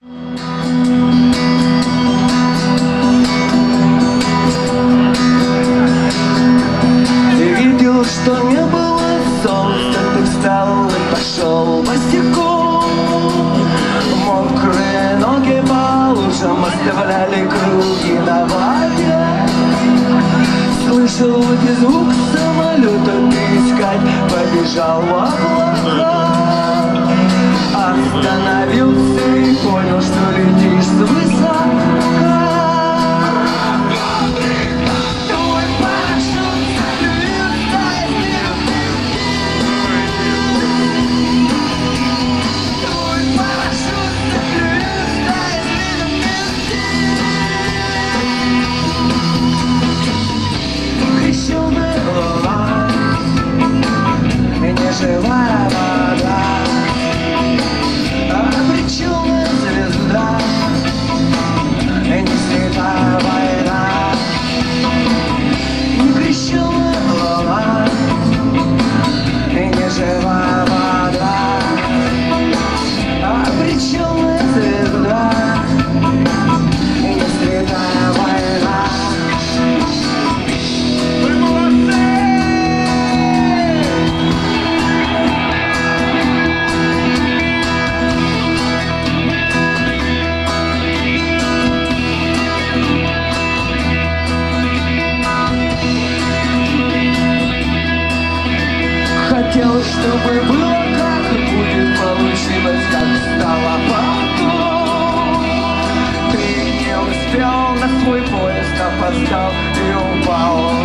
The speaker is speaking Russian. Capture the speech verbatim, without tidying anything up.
Что не было солнца, ты встал и пошел босиком. Мокрые ноги по лужам оставляли круги на воде. Слышал и звук самолета, ты искать побежал в облака. Остановился и понял, что летишь свысока. Живая вода, обреченная звезда, и не святая война, не крещенная луна, и не живая вода, обреченная звезда, и не святая война. Хотел, чтобы было как и будет, получилось, как стало потом. Ты не успел, на свой поезд опоздал и упал